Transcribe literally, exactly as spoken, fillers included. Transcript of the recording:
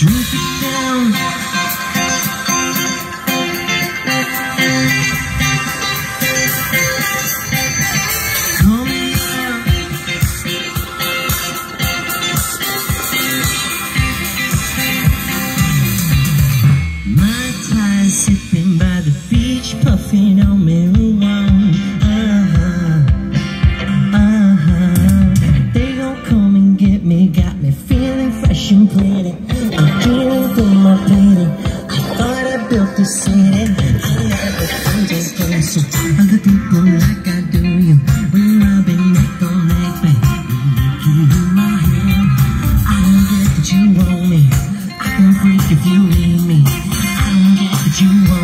Drink it down. Coming out. My ties sipping by the beach, puffing on marijuana. Uh-huh, uh-huh. They gon' come and get me, got me feeling fresh and pretty. I'm feeling through my pity. I thought I built this city. I never found this place. Other people like I do you. We're rubbing neck on neck, babe. You in my hand. I don't get that you want me. I can freak if you need me. I don't get that you want me.